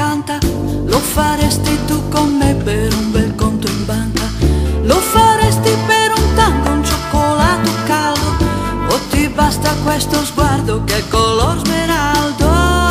50, lo faresti tu con me per un bel conto in banca? Lo faresti per un tango, un cioccolato caldo, o ti basta questo sguardo che è color smeraldo?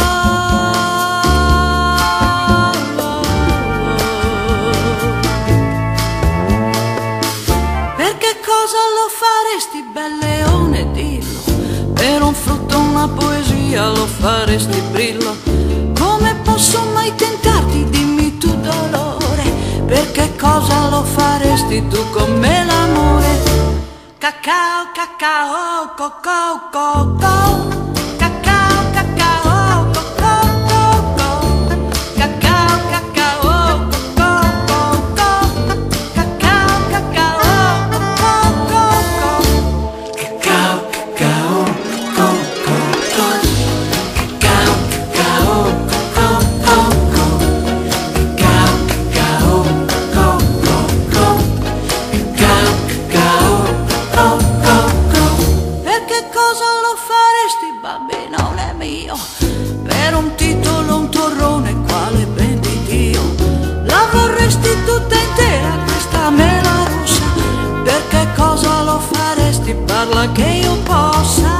Perché cosa lo faresti, bel leone, dillo? Per un frutto, una poesia, lo faresti, brillo? Come posso mai tentarti, dimmi tu, dolore? Perché cosa lo faresti tu con me, l'amore? Cacao, cacao, cocco, cocco. Cacao, cacao, cocco, cocco. Cacao, cacao, cocco, cocco. Cacao, cacao, cocco, cocco. Cacao, cacao, cocco, cocco. Cacao, cacao, cocco, cocco. Cacao, cacao, cocco, cocco. Cacao, cacao, cocco, cocco. Perché cosa lo faresti, bambino mio? Per un titolo, un torrone, quale ben di Dio? La vorresti tutta intera, questa mela rossa? Perché cosa lo faresti, parla che io possa?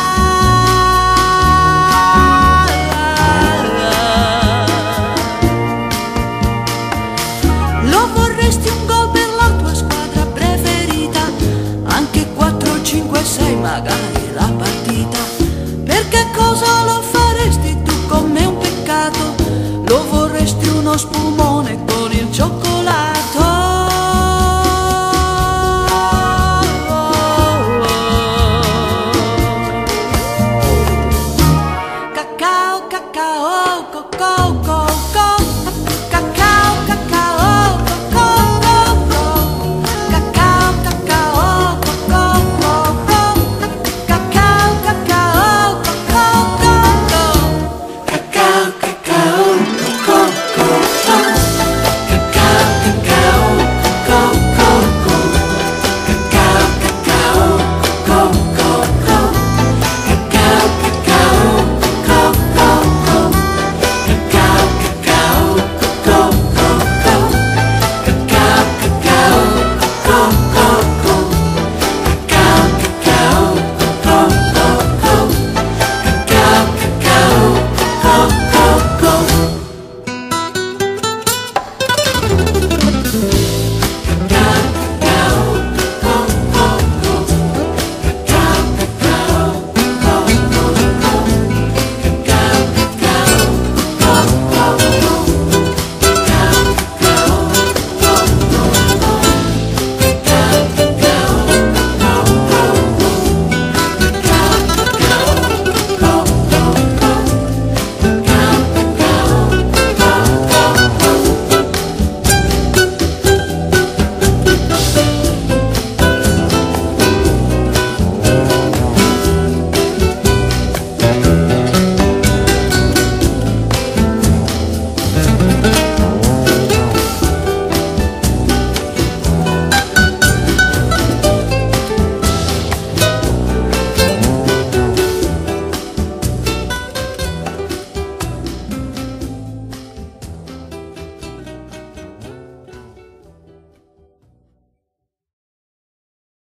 Lo vorresti un gol per la tua squadra preferita? Anche 4, 5, 6 magari la partita. Perché cosa lo faresti tu con me, un peccato? Lo vorresti uno spumone con il cioccolato?